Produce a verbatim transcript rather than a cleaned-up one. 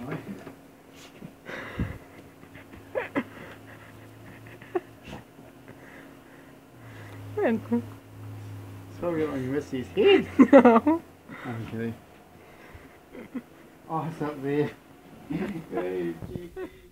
right? And Sorry on the rest of his head. no. Okay. Oh, it's up there. Hey, cheeky.